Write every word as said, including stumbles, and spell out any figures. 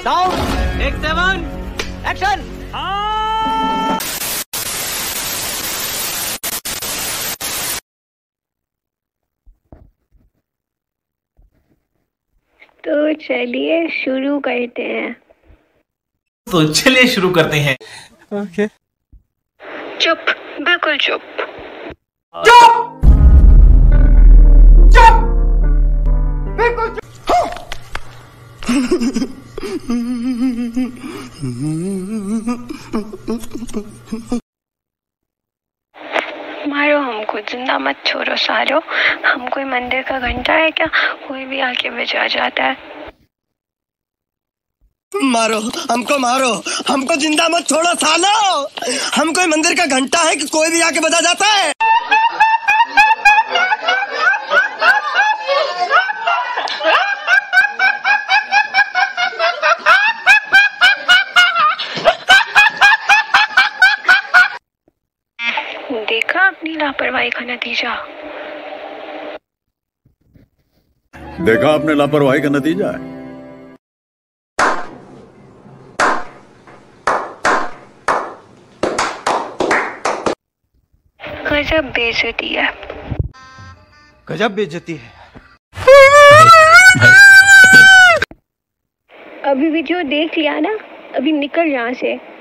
Sound take seven action. तो चलिए शुरू करते हैं। तो चलिए शुरू करते हैं। ओके। चुप, बिल्कुल चुप। चुप चुप बिल्कुल चुप। मारो हमको, जिंदा मत छोड़ो सालो। हम कोई मंदिर का घंटा है क्या? कोई भी आके बजा जाता है। मारो हमको, मारो हमको, जिंदा मत छोड़ो सालो। हम कोई मंदिर का घंटा है कि कोई भी आके बजा जाता है। देखा अपनी लापरवाही का नतीजा। देखा आपने लापरवाही का नतीजा है। गजब बेइज्जती है। गजब बेइज्जती है। अभी वीडियो देख लिया ना, अभी निकल यहाँ से।